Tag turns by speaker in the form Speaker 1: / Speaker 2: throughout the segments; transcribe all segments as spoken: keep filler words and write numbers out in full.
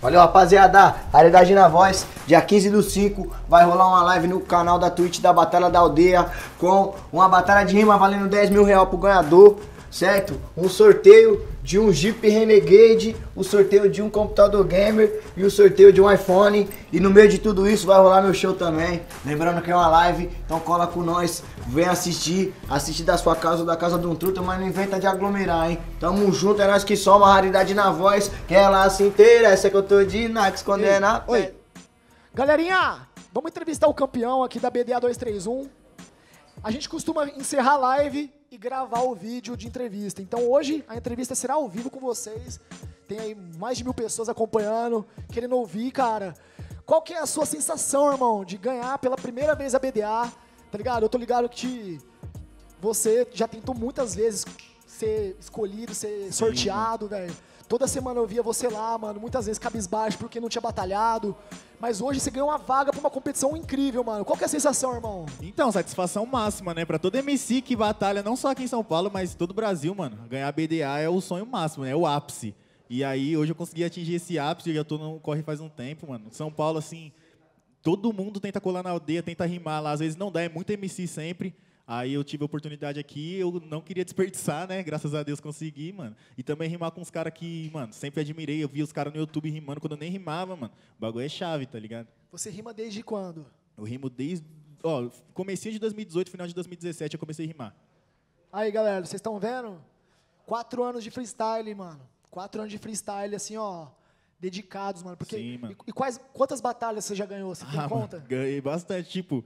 Speaker 1: Valeu, rapaziada. Raridade na voz. Dia quinze do cinco vai rolar uma live no canal da Twitch da Batalha da Aldeia com uma batalha de rima valendo dez mil reais pro ganhador, certo? Um sorteio de um Jeep Renegade, o sorteio de um computador gamer e o sorteio de um iPhone. E no meio de tudo isso vai rolar meu show também. Lembrando que é uma live, então cola com nós, vem assistir, assistir da sua casa ou da casa de um truta, mas não inventa de aglomerar, hein? Tamo junto, é nós que só uma raridade na voz, que ela se interessa que eu tô de Nax quando é na...
Speaker 2: Oi. Galerinha, vamos entrevistar o campeão aqui da B D A dois três um. A gente costuma encerrar a live e gravar o vídeo de entrevista. Então hoje a entrevista será ao vivo com vocês. Tem aí mais de mil pessoas acompanhando, querendo ouvir, cara. Qual que é a sua sensação, irmão, de ganhar pela primeira vez a B D A? Tá ligado? Eu tô ligado que você já tentou muitas vezes ser escolhido, ser sorteado, velho. Toda semana eu via você lá, mano, muitas vezes cabisbaixo porque não tinha batalhado. Mas hoje você ganhou uma vaga pra uma competição incrível, mano. Qual que é a sensação, irmão?
Speaker 3: Então, satisfação máxima, né? Pra todo M C que batalha, não só aqui em São Paulo, mas todo o Brasil, mano. Ganhar a B D A é o sonho máximo, né? É o ápice. E aí, hoje eu consegui atingir esse ápice, eu já tô no corre faz um tempo, mano. São Paulo, assim, todo mundo tenta colar na aldeia, tenta rimar lá. Às vezes não dá, é muito M C sempre. Aí eu tive a oportunidade aqui, eu não queria desperdiçar, né? Graças a Deus consegui, mano. E também rimar com os caras que, mano, sempre admirei. Eu vi os caras no YouTube rimando quando eu nem rimava, mano. O bagulho é chave, tá ligado?
Speaker 2: Você rima desde quando?
Speaker 3: Eu rimo desde... Ó, comecinho de dois mil e dezoito, final de dois mil e dezessete, eu comecei a rimar.
Speaker 2: Aí, galera, vocês estão vendo? Quatro anos de freestyle, mano. Quatro anos de freestyle, assim, ó, dedicados, mano. Porque,
Speaker 3: Sim, mano.
Speaker 2: E, e quais, quantas batalhas você já ganhou? Você tem
Speaker 3: Ah,
Speaker 2: conta?
Speaker 3: mano, ganhei bastante, tipo...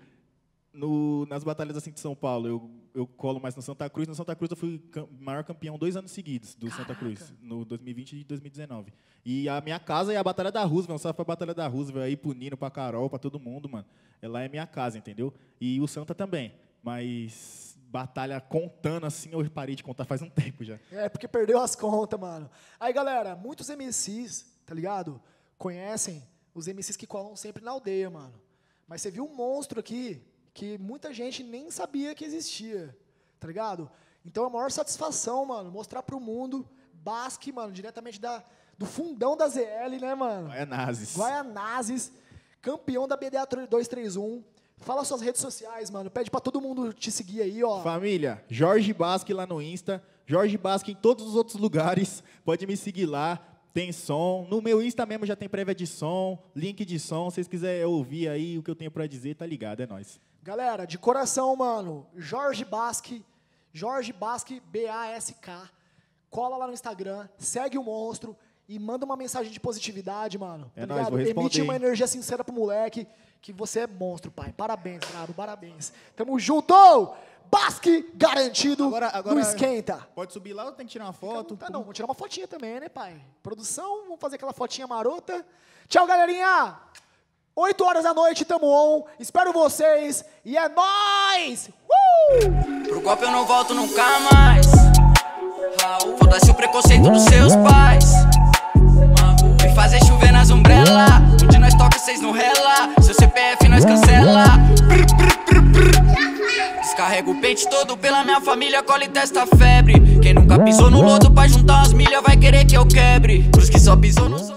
Speaker 3: No, nas batalhas assim de São Paulo, eu, eu colo mais no Santa Cruz. No Santa Cruz eu fui cam maior campeão dois anos seguidos do Caraca. Santa Cruz, no dois mil e vinte e dois mil e dezenove. E a minha casa é a Batalha da Roosevelt, salve pra Batalha da Roosevelt, aí pro Nino, pra Carol, pra todo mundo, mano. Ela é minha casa, entendeu? E o Santa também, mas batalha contando assim, eu parei de contar faz um tempo já.
Speaker 2: É, porque perdeu as contas, mano. Aí, galera, muitos M Cs, tá ligado? Conhecem os M Cs que colam sempre na aldeia, mano. Mas você viu um monstro aqui que muita gente nem sabia que existia, tá ligado? Então é a maior satisfação, mano, mostrar pro mundo Basque, mano, diretamente da, do fundão da Z L, né, mano?
Speaker 3: Guaianazes.
Speaker 2: Guaianazes, campeão da B D A dois três um. Fala suas redes sociais, mano, pede pra todo mundo te seguir aí, ó.
Speaker 3: Família, Jorge Basque lá no Insta, Jorge Basque em todos os outros lugares, pode me seguir lá. Tem som, no meu Insta mesmo já tem prévia de som, link de som, se vocês quiserem ouvir aí o que eu tenho pra dizer, tá ligado, é nóis.
Speaker 2: Galera, de coração, mano, Jorge Basque, Jorge Basque, B A S K, cola lá no Instagram, segue o monstro e manda uma mensagem de positividade, mano.
Speaker 3: É
Speaker 2: tá
Speaker 3: nóis, vou responder.
Speaker 2: Emite uma energia sincera pro moleque, que você é monstro, pai. Parabéns, brabo, parabéns. Tamo junto! Basque garantido
Speaker 3: agora, agora
Speaker 2: no Esquenta.
Speaker 3: Pode subir lá ou tem que tirar uma foto?
Speaker 2: Tá, não, vou tirar uma fotinha também, né, pai? Produção, vamos fazer aquela fotinha marota. Tchau, galerinha! oito horas da noite, tamo on. Espero vocês. E é nóis! Uh!
Speaker 4: Pro golpe eu não volto nunca mais. Foda-se o preconceito dos seus pais. Me fazer chover nas umbrella. Onde nós toca, cês não rela. Seu C P F nós cancela. Descarrego o pente todo pela minha família, cola e testa febre. Quem nunca pisou no lodo pra juntar umas milhas vai querer que eu quebre. Pros que só pisou no